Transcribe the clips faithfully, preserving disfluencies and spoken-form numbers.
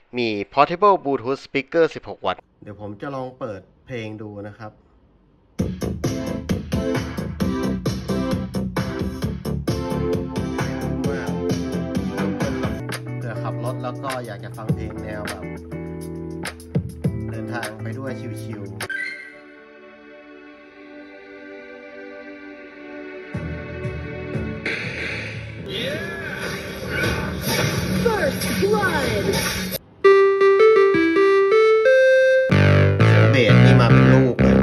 มี Portable Bluetooth Speaker สิบหก วัตต์เดี๋ยวผมจะลองเปิดเพลงดูนะครับเผื่อขับรถแล้วก็อยากจะฟังเพลงแนวแบบเดินทางไปด้วยชิลๆFirst Blood เบสนี่มาเป็นลูกเลย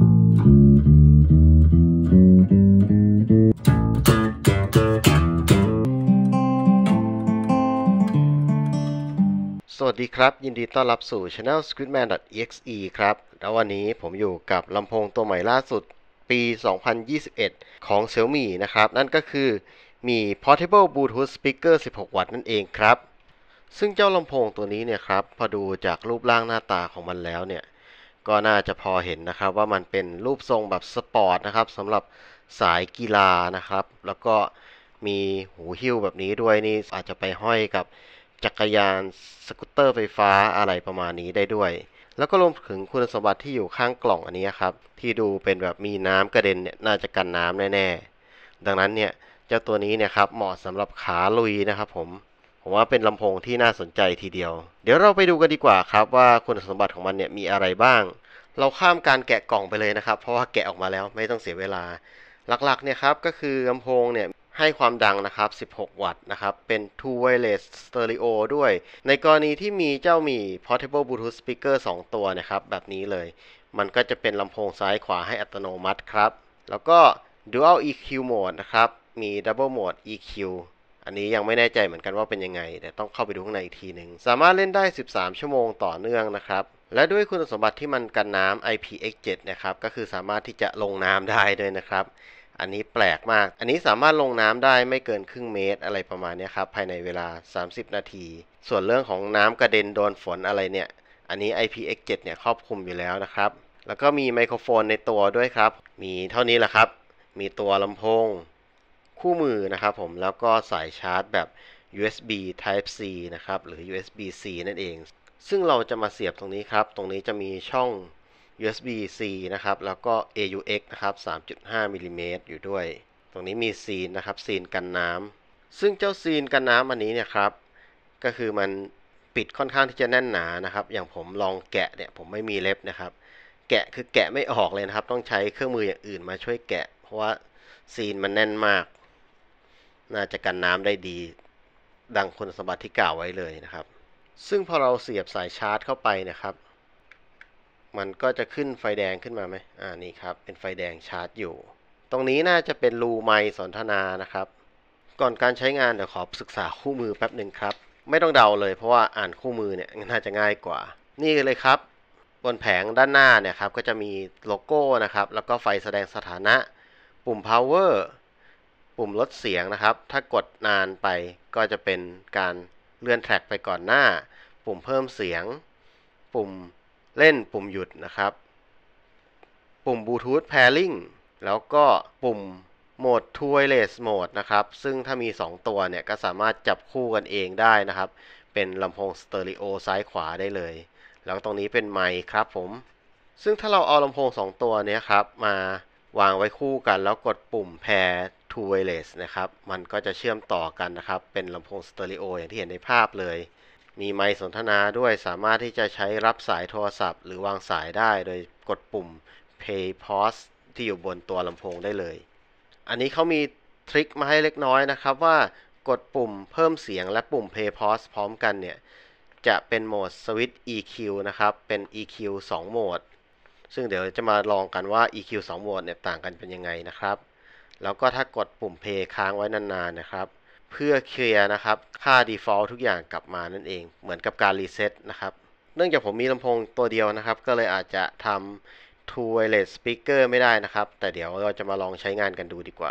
สวัสดีครับยินดีต้อนรับสู่ Channel squidman.exe ครับแล้ววันนี้ผมอยู่กับลำโพงตัวใหม่ล่าสุดปี สองพันยี่สิบเอ็ด ของ Xiaomi นะครับนั่นก็คือมี Portable Bluetooth Speaker สิบหก วัตต์นั่นเองครับซึ่งเจ้าลำโพงตัวนี้เนี่ยครับพอดูจากรูปร่างหน้าตาของมันแล้วเนี่ยก็น่าจะพอเห็นนะครับว่ามันเป็นรูปทรงแบบสปอร์ตนะครับสำหรับสายกีฬานะครับแล้วก็มีหูหิ้วแบบนี้ด้วยนี่อาจจะไปห้อยกับจักรยานสกูตเตอร์ไฟฟ้าอะไรประมาณนี้ได้ด้วยแล้วก็รวมถึงคุณสมบัติที่อยู่ข้างกล่องอันนี้ครับที่ดูเป็นแบบมีน้ำกระเด็นเนี่ยน่าจะกันน้ำแน่ๆดังนั้นเนี่ยเจ้าตัวนี้เนี่ยครับเหมาะสำหรับขาลุยนะครับผมผมว่าเป็นลำโพงที่น่าสนใจทีเดียวเดี๋ยวเราไปดูกันดีกว่าครับว่าคุณสมบัติของมันเนี่ยมีอะไรบ้างเราข้ามการแกะกล่องไปเลยนะครับเพราะว่าแกะออกมาแล้วไม่ต้องเสียเวลาหลักๆเนี่ยครับก็คือลำโพงเนี่ยให้ความดังนะครับสิบหก วัตต์นะครับเป็น Two Wireless Stereo ด้วยในกรณีที่มีเจ้ามี Portable Bluetooth Speaker สองตัวนะครับแบบนี้เลยมันก็จะเป็นลำโพงซ้ายขวาให้อัตโนมัติครับแล้วก็ Dual อี คิว Mode นะครับมี Double Mode อี คิว อันนี้ยังไม่แน่ใจเหมือนกันว่าเป็นยังไงแต่ต้องเข้าไปดูข้างในอีกทีหนึ่งสามารถเล่นได้สิบสามชั่วโมงต่อเนื่องนะครับและด้วยคุณสมบัติที่มันกันน้ำ ไอ พี เอ็กซ์ เจ็ด นะครับก็คือสามารถที่จะลงน้ำได้ด้วยนะครับอันนี้แปลกมากอันนี้สามารถลงน้ำได้ไม่เกินครึ่งเมตรอะไรประมาณนี้ครับภายในเวลาสามสิบนาทีส่วนเรื่องของน้ำกระเด็นโดนฝนอะไรเนี่ยอันนี้ ไอ พี เอ็กซ์ เจ็ด เนี่ยครอบคลุมอยู่แล้วนะครับแล้วก็มีไมโครโฟนในตัวด้วยครับมีเท่านี้แหละครับมีตัวลำโพงคู่มือนะครับผมแล้วก็สายชาร์จแบบ ยู เอส บี Type C นะครับหรือ ยู เอส บี C นั่นเองซึ่งเราจะมาเสียบตรงนี้ครับตรงนี้จะมีช่อง ยู เอส บี C นะครับแล้วก็ เอ ยู เอ็กซ์ นะครับ สามจุดห้า มิลลิเมตรอยู่ด้วยตรงนี้มีซีนนะครับซีนกันน้ำซึ่งเจ้าซีนกันน้ำอันนี้เนี่ยครับก็คือมันปิดค่อนข้างที่จะแน่นหนานะครับอย่างผมลองแกะเนี่ยผมไม่มีเล็บนะครับแกะคือแกะไม่ออกเลยนะครับต้องใช้เครื่องมืออย่างอื่นมาช่วยแกะเพราะว่าซีนมันแน่นมากน่าจะกันน้ำได้ดีดังคุณสมบัติที่กล่าวไว้เลยนะครับซึ่งพอเราเสียบสายชาร์จเข้าไปนะครับมันก็จะขึ้นไฟแดงขึ้นมาไหมอ่านี่ครับเป็นไฟแดงชาร์จอยู่ตรงนี้น่าจะเป็นรูไมค์สนทนานะครับก่อนการใช้งานเดี๋ยวขอศึกษาคู่มือแป๊บหนึ่งครับไม่ต้องเดาเลยเพราะว่าอ่านคู่มือเนี่ยน่าจะง่ายกว่านี่เลยครับบนแผงด้านหน้าเนี่ยครับก็จะมีโลโก้นะครับแล้วก็ไฟแสดงสถานะปุ่ม powerปุ่มลดเสียงนะครับถ้ากดนานไปก็จะเป็นการเลื่อนแทร็กไปก่อนหน้าปุ่มเพิ่มเสียงปุ่มเล่นปุ่มหยุดนะครับปุ่ม Bluetooth Pairing แล้วก็ปุ่มโหมด Two Wireless Mode นะครับซึ่งถ้ามีสองตัวเนี่ยก็สามารถจับคู่กันเองได้นะครับเป็นลำโพงสเตอริโอซ้ายขวาได้เลยแล้วตรงนี้เป็นไมค์ครับผมซึ่งถ้าเราเอาลำโพงสองตัวนี้ครับมาวางไว้คู่กันแล้วกดปุ่ม Pair Two Wireless นะครับมันก็จะเชื่อมต่อกันนะครับเป็นลำโพงสเตอริโออย่างที่เห็นในภาพเลยมีไมค์สนทนาด้วยสามารถที่จะใช้รับสายโทรศัพท์หรือวางสายได้โดยกดปุ่ม Play Pause ที่อยู่บนตัวลำโพงได้เลยอันนี้เขามีทริคมาให้เล็กน้อยนะครับว่ากดปุ่มเพิ่มเสียงและปุ่ม Play Pause พร้อมกันเนี่ยจะเป็นโหมดสวิตช์ อี คิว นะครับเป็น อี คิว สอง โหมดซึ่งเดี๋ยวจะมาลองกันว่า อี คิว สอง โหมดเนี่ยต่างกันเป็นยังไงนะครับแล้วก็ถ้ากดปุ่ม Play ค้างไว้นานๆนะครับเพื่อเคลียร์นะครับค่า default ทุกอย่างกลับมานั่นเองเหมือนกับการรีเซ็ตนะครับเนื่องจากผมมีลำโพงตัวเดียวนะครับก็เลยอาจจะทำ Two Wireless Speaker ไม่ได้นะครับแต่เดี๋ยวเราจะมาลองใช้งานกันดูดีกว่า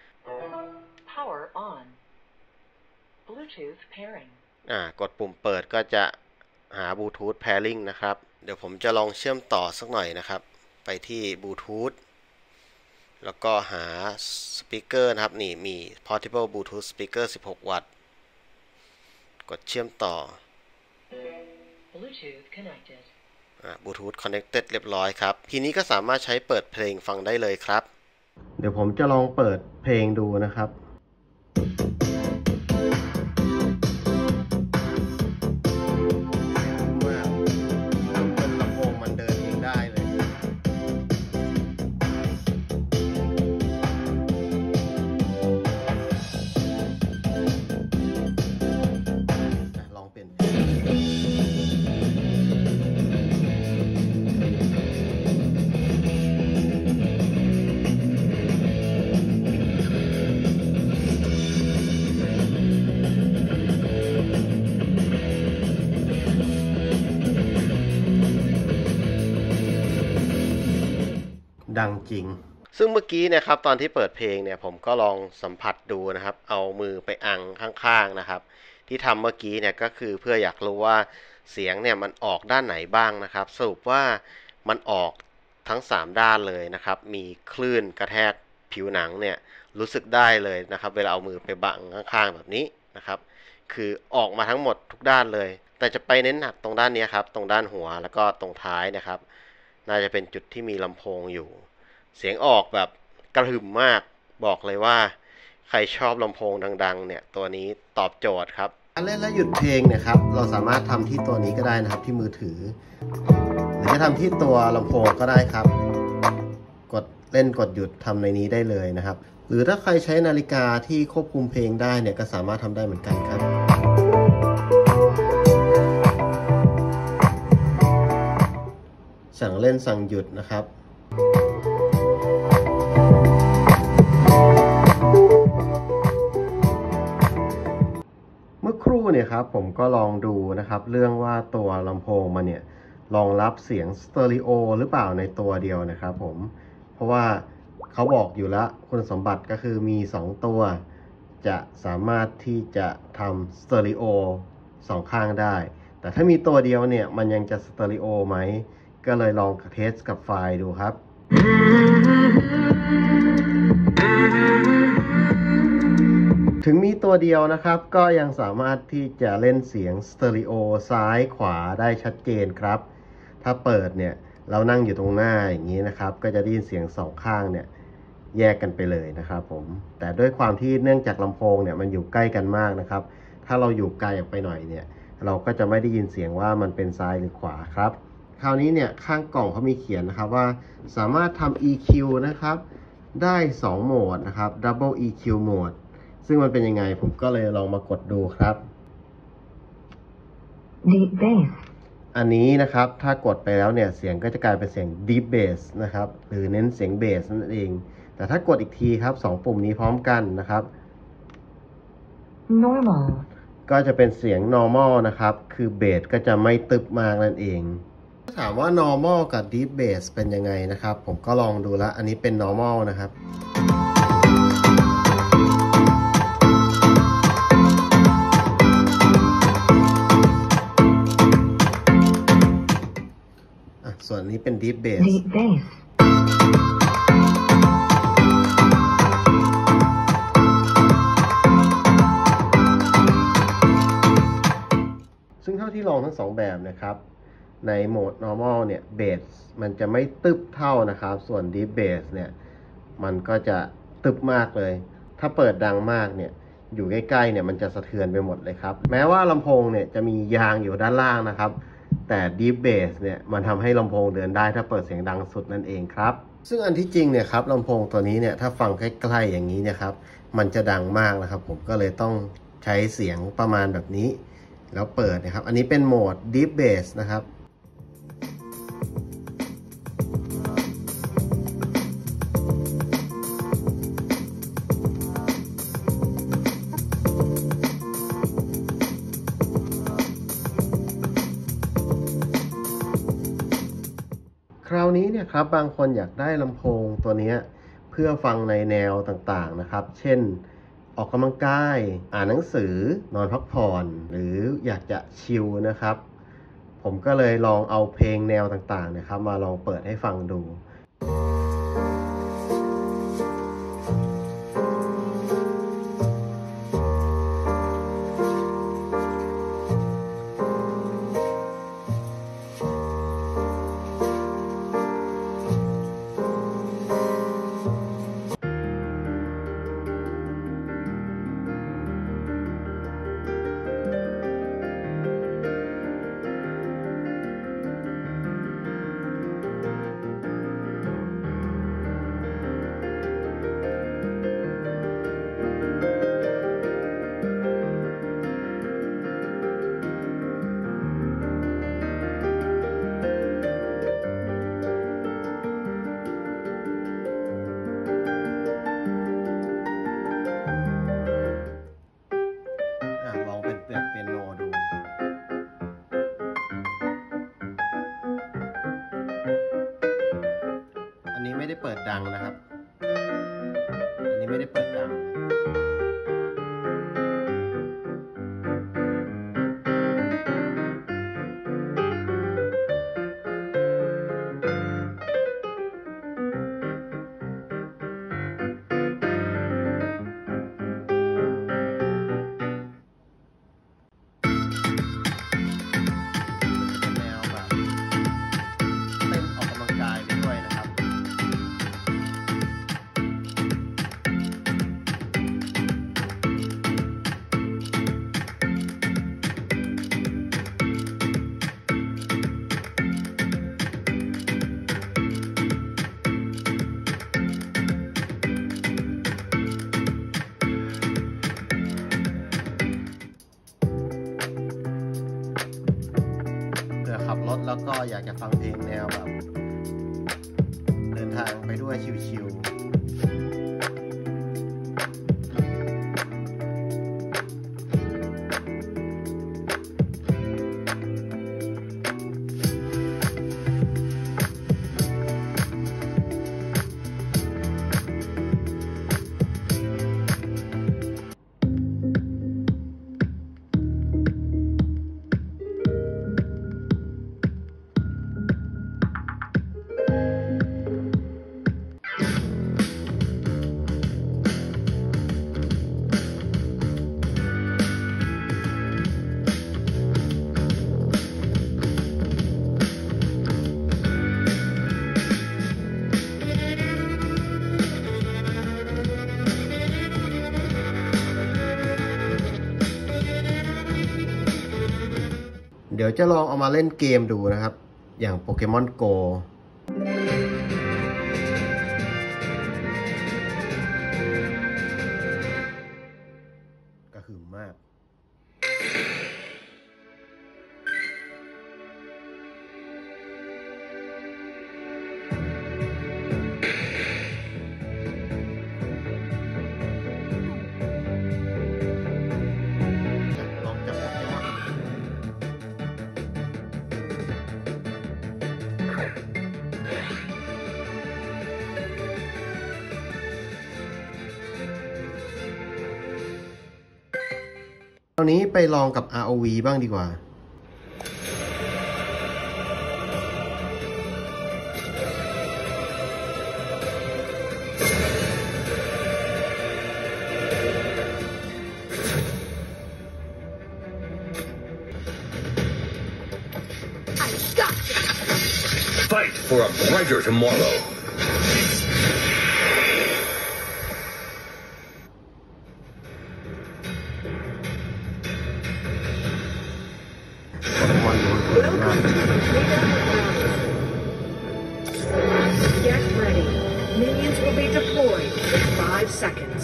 Power on Bluetooth pairing อ่ากดปุ่มเปิดก็จะหา Bluetooth Pairing นะครับเดี๋ยวผมจะลองเชื่อมต่อสักหน่อยนะครับไปที่ Bluetooth แล้วก็หาสปีกเกอร์นะครับนี่มี Portable Bluetooth Speaker สิบหก วัตต์กดเชื่อมต่อ Bluetooth connected บลูทูธ connected เรียบร้อยครับทีนี้ก็สามารถใช้เปิดเพลงฟังได้เลยครับเดี๋ยวผมจะลองเปิดเพลงดูนะครับดังจริงซึ่งเมื่อกี้นะครับตอนที่เปิดเพลงเนี่ยผมก็ลองสัมผัสดูนะครับเอามือไปอังข้างๆนะครับที่ทำเมื่อกี้เนี่ยก็คือเพื่ออยากรู้ว่าเสียงเนี่ยมันออกด้านไหนบ้างนะครับสรุปว่ามันออกทั้งสามด้านเลยนะครับมีคลื่นกระแทกผิวหนังเนี่ยรู้สึกได้เลยนะครับเวลาเอามือไปบังข้างๆแบบนี้นะครับคือออกมาทั้งหมดทุกด้านเลยแต่จะไปเน้นหนักตรงด้านนี้ครับตรงด้านหัวแล้วก็ตรงท้ายนะครับน่าจะเป็นจุดที่มีลำโพงอยู่เสียงออกแบบกระหึ่มมากบอกเลยว่าใครชอบลำโพงดังๆเนี่ยตัวนี้ตอบโจทย์ครับการเล่นและหยุดเพลงเนี่ยครับเราสามารถทำที่ตัวนี้ก็ได้นะครับที่มือถือหรือจะทำที่ตัวลำโพงก็ได้ครับกดเล่นกดหยุดทำในนี้ได้เลยนะครับหรือถ้าใครใช้นาฬิกาที่ควบคุมเพลงได้เนี่ยก็สามารถทำได้เหมือนกันครับสั่งเล่นสั่งหยุดนะครับเมื่อครู่เนี่ยครับผมก็ลองดูนะครับเรื่องว่าตัวลำโพงมันเนี่ยรองรับเสียงสเตอริโอหรือเปล่าในตัวเดียวนะครับผมเพราะว่าเขาบอกอยู่แล้วคุณสมบัติก็คือมีสองตัวจะสามารถที่จะทำสเตอริโอสองข้างได้แต่ถ้ามีตัวเดียวเนี่ยมันยังจะสเตอริโอไหมก็เลยลองเทสกับไฟล์ดูครับถึงมีตัวเดียวนะครับก็ยังสามารถที่จะเล่นเสียงสเตอริโอซ้ายขวาได้ชัดเจนครับถ้าเปิดเนี่ยเรานั่งอยู่ตรงหน้าอย่างนี้นะครับก็จะได้ยินเสียงสองข้างเนี่ยแยกกันไปเลยนะครับผมแต่ด้วยความที่เนื่องจากลำโพงเนี่ยมันอยู่ใกล้กันมากนะครับถ้าเราอยู่ไกลออกไปหน่อยเนี่ยเราก็จะไม่ได้ยินเสียงว่ามันเป็นซ้ายหรือขวาครับคราวนี้เนี่ยข้างกล่องเขามีเขียนนะครับว่าสามารถทำ อี คิว นะครับได้สองโหมดนะครับ Double อี คิว Mode ซึ่งมันเป็นยังไงผมก็เลยลองมากดดูครับ Deep Bass อันนี้นะครับถ้ากดไปแล้วเนี่ยเสียงก็จะกลายเป็นเสียง Deep Bass นะครับหรือเน้นเสียงเบสนั่นเองแต่ถ้ากดอีกทีครับสองปุ่มนี้พร้อมกันนะครับ Normal ก็จะเป็นเสียง normal นะครับคือเบสก็จะไม่ตึบมากนั่นเองถามว่า normal กับ deep bass เป็นยังไงนะครับผมก็ลองดูแล้วอันนี้เป็น normal นะครับส่วนนี้เป็น deep bass Deep Bass ซึ่งเท่าที่ลองทั้งสองแบบนะครับในโหมด normal เนี่ยเบสมันจะไม่ตึบเท่านะครับส่วน deep bass เนี่ยมันก็จะตึบมากเลยถ้าเปิดดังมากเนี่ยอยู่ใกล้ๆเนี่ยมันจะสะเทือนไปหมดเลยครับแม้ว่าลำโพงเนี่ยจะมียางอยู่ด้านล่างนะครับแต่ deep bass เนี่ยมันทำให้ลำโพงเดินได้ถ้าเปิดเสียงดังสุดนั่นเองครับซึ่งอันที่จริงเนี่ยครับลำโพงตัวนี้เนี่ยถ้าฟังใกล้ๆอย่างนี้เนี่ยครับมันจะดังมากนะครับผมก็เลยต้องใช้เสียงประมาณแบบนี้แล้วเปิดนะครับอันนี้เป็นโหมด Deep Bass นะครับคราวนี้เนี่ยครับบางคนอยากได้ลำโพงตัวนี้เพื่อฟังในแนวต่างๆนะครับเช่นออกกำลังกายอ่านหนังสือนอนพักผ่อนหรืออยากจะชิลนะครับผมก็เลยลองเอาเพลงแนวต่างๆนะครับมาลองเปิดให้ฟังดูเปิดดังนะครับอันนี้ไม่ได้เปิดดังขับรถแล้วก็อยากจะฟังเพลงแนวแบบเดินทางไปด้วยชิวๆเดี๋ยวจะลองเอามาเล่นเกมดูนะครับอย่างโปเกมอนโกกระหึ่มมากคราวนี้ไปลองกับ อาร์ โอ วี บ้างดีกว่า Fight for a brighter tomorrow. Get ready. Minions will be deployed in five seconds.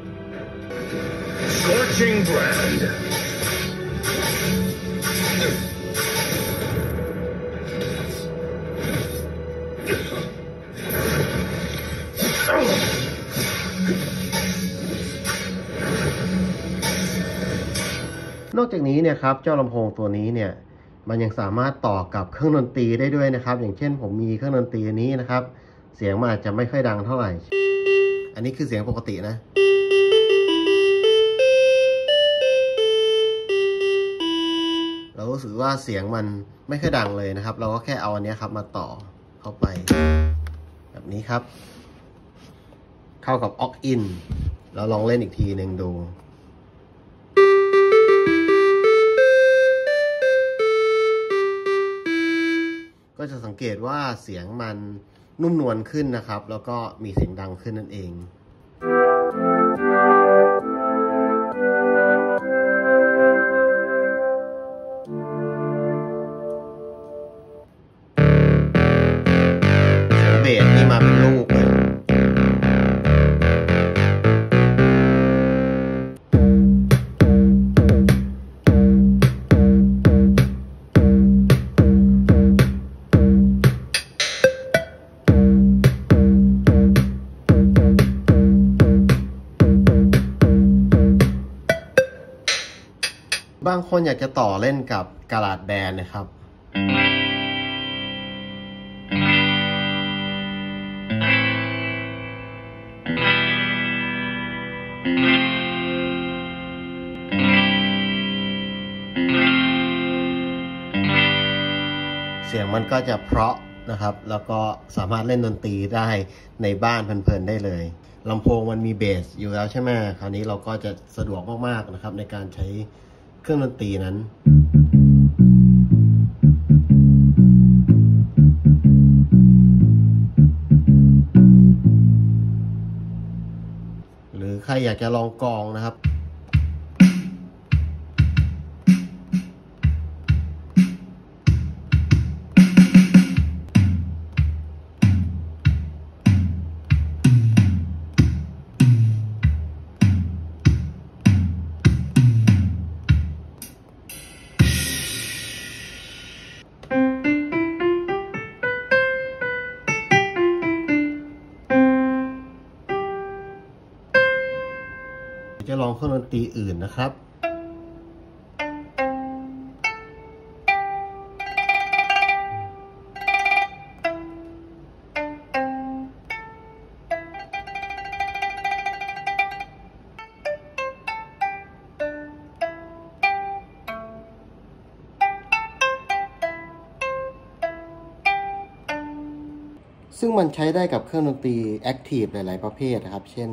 Scorching brand. Oh. นอกจากนี้เนี่ยครับเจ้าลำโพงตัวนี้เนี่ยมันยังสามารถต่อกับเครื่องดนตรีได้ด้วยนะครับอย่างเช่นผมมีเครื่องดนตรีอันนี้นะครับเสียงมันอาจจะไม่ค่อยดังเท่าไหร่อันนี้คือเสียงปกตินะเรารู้สึกว่าเสียงมันไม่ค่อยดังเลยนะครับเราก็แค่เอาอันนี้ครับมาต่อเข้าไปแบบนี้ครับเข้ากับออกอินแล้วลองเล่นอีกทีหนึ่งดูก็จะสังเกตว่าเสียงมันนุ่มนวลขึ้นนะครับแล้วก็มีเสียงดังขึ้นนั่นเองเสียงเบสนี่มาเป็นลูกเลยบางคนอยากจะต่อเล่นกับกาลาดแบนนะครับเสียงมันก็จะเพราะนะครับแล้วก็สามารถเล่นดนตรีได้ในบ้านเพลินๆได้เลยลำโพงมันมีเบสอยู่แล้วใช่ไหมคราวนี้เราก็จะสะดวกมากๆนะครับในการใช้เครื่องดนตรีนั้นหรือใครอยากจะลองกลองนะครับจะลองเครื่องดนตรีอื่นนะครับซึ่งมันใช้ได้กับเครื่องดนตรีแอคทีฟหลายๆประเภทนะครับเช่น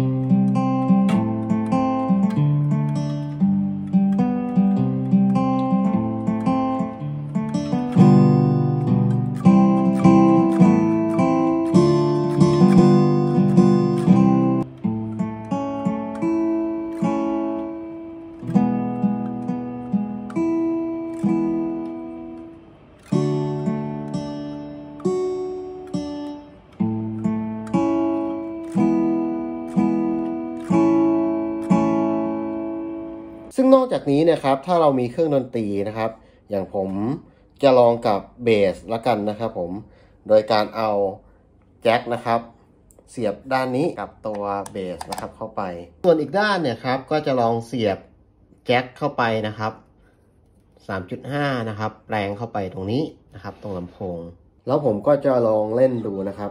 ซึ่งนอกจากนี้นะครับถ้าเรามีเครื่องดนตรีนะครับอย่างผมจะลองกับเบสละกันนะครับผมโดยการเอาแจ็คนะครับเสียบด้านนี้กับตัวเบสนะครับเข้าไปส่วนอีกด้านเนี่ยครับก็จะลองเสียบแจ็คเข้าไปนะครับ สามจุดห้า นะครับแปลงเข้าไปตรงนี้นะครับตรงลำโพงแล้วผมก็จะลองเล่นดูนะครับ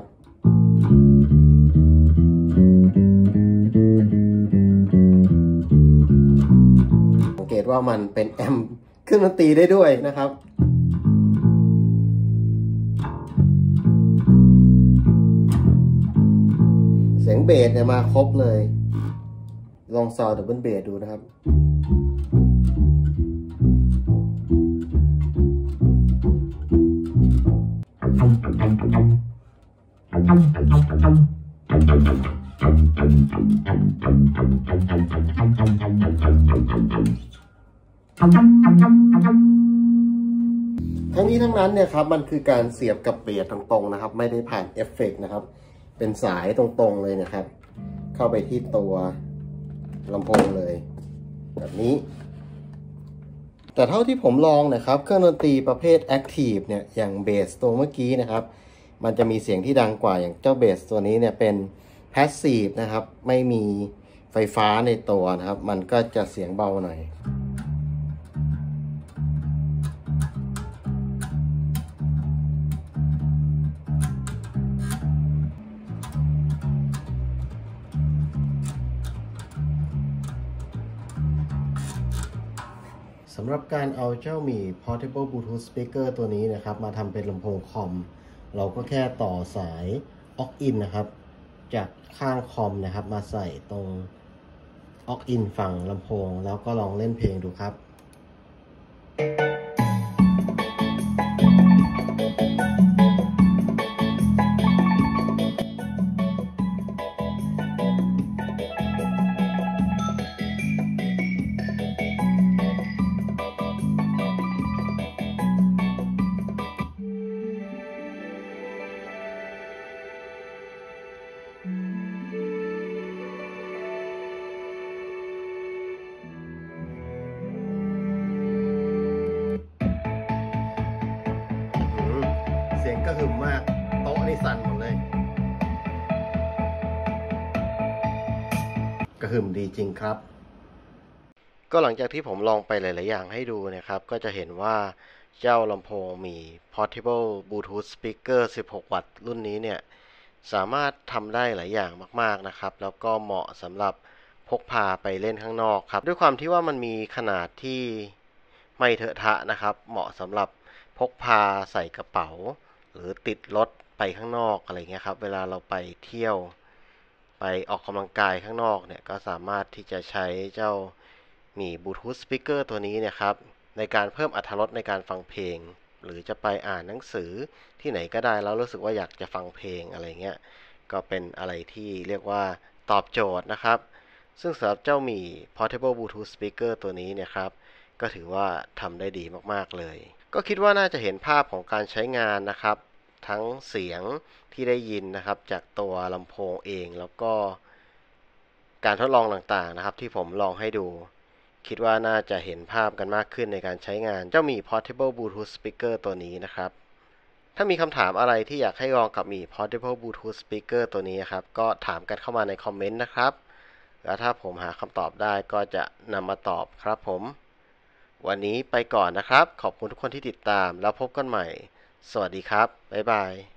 สังเกตว่ามันเป็นแอมป์เครื่องดนตรีได้ด้วยนะครับเสียงเบสเนี่ยมาครบเลยลองซาวด์ดับเบิลเบสดูนะครับทั้งนี้ทั้งนั้นเนี่ยครับมันคือการเสียบกับเบสตรงๆนะครับไม่ได้ผ่านเอฟเฟกต์นะครับเป็นสายตรงๆเลยนะครับเข้าไปที่ตัวลำโพงเลยแบบนี้แต่เท่าที่ผมลองนะครับเครื่องดนตรีประเภทแอคทีฟเนี่ยอย่างเบสตัวเมื่อกี้นะครับมันจะมีเสียงที่ดังกว่าอย่างเจ้าเบสตัวนี้เนี่ยเป็นแพสซีฟนะครับไม่มีไฟฟ้าในตัวนะครับมันก็จะเสียงเบาหน่อยสำหรับการเอาเจ้าหมี่ Portable Bluetooth Speaker ตัวนี้นะครับมาทำเป็นลำโพงคอมเราก็แค่ต่อสาย aux in นะครับจากข้างคอมนะครับมาใส่ตรง aux in ฝั่งลำโพงแล้วก็ลองเล่นเพลงดูครับเสียงกระหึ่มมากโต๊ะนี่สั่นหมดเลยกระหึ่มดีจริงครับก็หลังจากที่ผมลองไปหลายๆอย่างให้ดูนะครับก็จะเห็นว่าเจ้าลำโพงมี Portable Bluetooth Speaker สิบหก วัตต์รุ่นนี้เนี่ยสามารถทำได้หลายอย่างมากๆนะครับแล้วก็เหมาะสำหรับพกพาไปเล่นข้างนอกครับด้วยความที่ว่ามันมีขนาดที่ไม่เถอะทะนะครับเหมาะสำหรับพกพาใส่กระเป๋าหรือติดรถไปข้างนอกอะไรเงี้ยครับเวลาเราไปเที่ยวไปออกกำลังกายข้างนอกเนี่ยก็สามารถที่จะใช้เจ้ามีบลูทูธสปีกเกอร์ตัวนี้เนี่ยครับในการเพิ่มอรรถรสในการฟังเพลงหรือจะไปอ่านหนังสือที่ไหนก็ได้แล้วรู้สึกว่าอยากจะฟังเพลงอะไรเงี้ยก็เป็นอะไรที่เรียกว่าตอบโจทย์นะครับซึ่งสำหรับเจ้ามี Portable Bluetooth Speaker ตัวนี้เนี่ยครับก็ถือว่าทำได้ดีมากๆเลยก็คิดว่าน่าจะเห็นภาพของการใช้งานนะครับทั้งเสียงที่ได้ยินนะครับจากตัวลำโพงเองแล้วก็การทดลองต่างๆนะครับที่ผมลองให้ดูคิดว่าน่าจะเห็นภาพกันมากขึ้นในการใช้งานเจ้ามี Portable Bluetooth Speaker ตัวนี้นะครับถ้ามีคำถามอะไรที่อยากให้ลองกับมี Portable Bluetooth Speaker ตัวนี้ครับก็ถามกันเข้ามาในคอมเมนต์นะครับแล้วถ้าผมหาคำตอบได้ก็จะนำมาตอบครับผมวันนี้ไปก่อนนะครับขอบคุณทุกคนที่ติดตามแล้วพบกันใหม่สวัสดีครับบ๊ายบาย